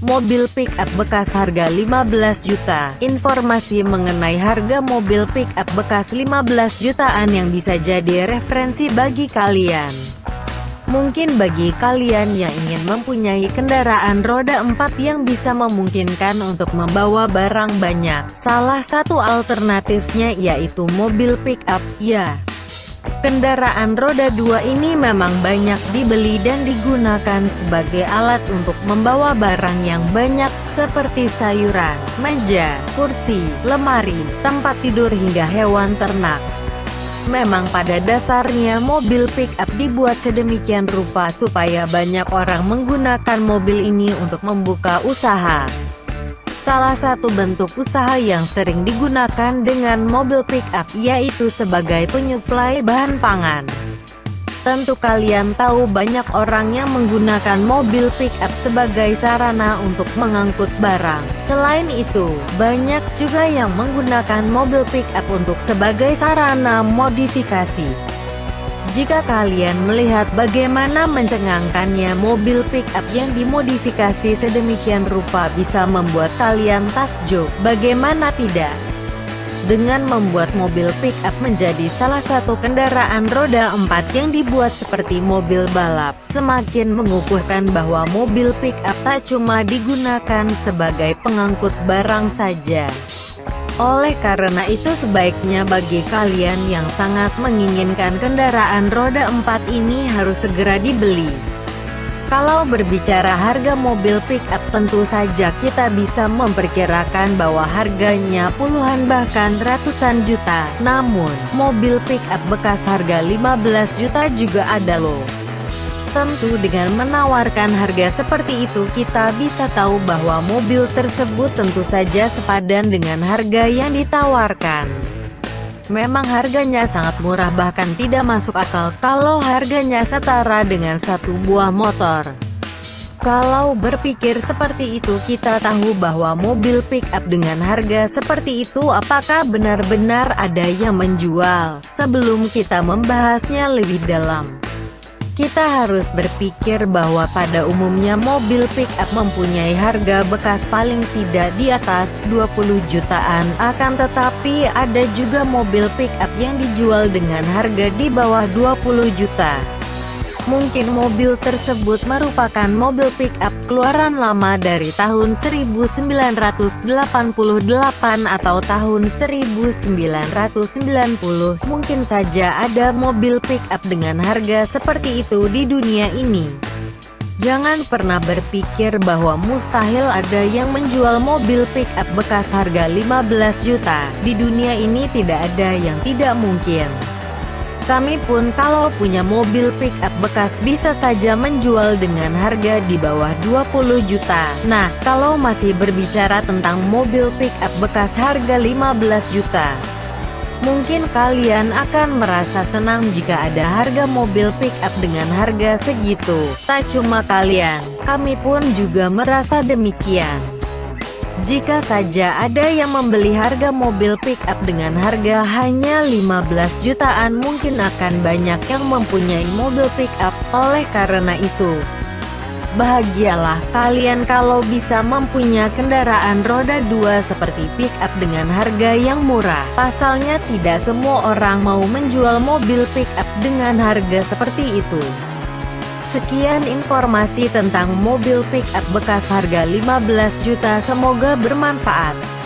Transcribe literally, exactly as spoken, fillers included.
mobil pick-up bekas harga lima belas juta. Informasi mengenai harga mobil pick-up bekas lima belas jutaan yang bisa jadi referensi bagi kalian. Mungkin bagi kalian yang ingin mempunyai kendaraan roda empat yang bisa memungkinkan untuk membawa barang banyak, salah satu alternatifnya yaitu mobil pick-up, ya. Kendaraan roda dua ini memang banyak dibeli dan digunakan sebagai alat untuk membawa barang yang banyak, seperti sayuran, meja, kursi, lemari, tempat tidur hingga hewan ternak. Memang pada dasarnya mobil pick-up dibuat sedemikian rupa supaya banyak orang menggunakan mobil ini untuk membuka usaha. Salah satu bentuk usaha yang sering digunakan dengan mobil pick-up yaitu sebagai penyuplai bahan pangan. Tentu kalian tahu banyak orang yang menggunakan mobil pick-up sebagai sarana untuk mengangkut barang. Selain itu, banyak juga yang menggunakan mobil pick-up untuk sebagai sarana modifikasi. Jika kalian melihat bagaimana mencengangkannya mobil pick-up yang dimodifikasi sedemikian rupa bisa membuat kalian takjub, bagaimana tidak? Dengan membuat mobil pick-up menjadi salah satu kendaraan roda empat yang dibuat seperti mobil balap, semakin mengukuhkan bahwa mobil pick-up tak cuma digunakan sebagai pengangkut barang saja. Oleh karena itu sebaiknya bagi kalian yang sangat menginginkan kendaraan roda empat ini harus segera dibeli. Kalau berbicara harga mobil pick-up tentu saja kita bisa memperkirakan bahwa harganya puluhan bahkan ratusan juta. Namun, mobil pick-up bekas harga lima belas juta juga ada loh. Tentu dengan menawarkan harga seperti itu kita bisa tahu bahwa mobil tersebut tentu saja sepadan dengan harga yang ditawarkan. Memang harganya sangat murah bahkan tidak masuk akal kalau harganya setara dengan satu buah motor. Kalau berpikir seperti itu kita tahu bahwa mobil pick-up dengan harga seperti itu apakah benar-benar ada yang menjual? Sebelum kita membahasnya lebih dalam, kita harus berpikir bahwa pada umumnya mobil pick-up mempunyai harga bekas paling tidak di atas dua puluh jutaan, akan tetapi ada juga mobil pick-up yang dijual dengan harga di bawah dua puluh juta. Mungkin mobil tersebut merupakan mobil pick-up keluaran lama dari tahun seribu sembilan ratus delapan puluh delapan atau tahun seribu sembilan ratus sembilan puluh. Mungkin saja ada mobil pick-up dengan harga seperti itu di dunia ini. Jangan pernah berpikir bahwa mustahil ada yang menjual mobil pick-up bekas harga lima belas juta. Di dunia ini tidak ada yang tidak mungkin. Kami pun kalau punya mobil pick-up bekas bisa saja menjual dengan harga di bawah dua puluh juta. Nah, kalau masih berbicara tentang mobil pick-up bekas harga lima belas juta, mungkin kalian akan merasa senang jika ada harga mobil pick-up dengan harga segitu. Tak cuma kalian, kami pun juga merasa demikian. Jika saja ada yang membeli harga mobil pick-up dengan harga hanya lima belas jutaan, mungkin akan banyak yang mempunyai mobil pick-up. Oleh karena itu, bahagialah kalian kalau bisa mempunyai kendaraan roda dua seperti pick-up dengan harga yang murah. Pasalnya tidak semua orang mau menjual mobil pick-up dengan harga seperti itu. Sekian informasi tentang mobil pick-up bekas harga lima belas juta, semoga bermanfaat.